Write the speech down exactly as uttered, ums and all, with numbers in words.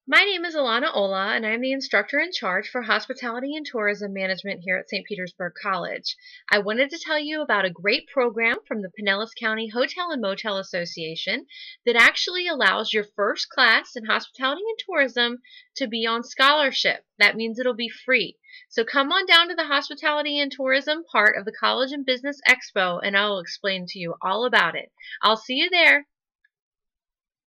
My name is Alana Ola, and I'm the instructor in charge for Hospitality and Tourism Management here at Saint Petersburg College. I wanted to tell you about a great program from the Pinellas County Hotel and Motel Association that actually allows your first class in Hospitality and Tourism to be on scholarship. That means it'll be free. So come on down to the Hospitality and Tourism part of the College and Business Expo, and I'll explain to you all about it. I'll see you there.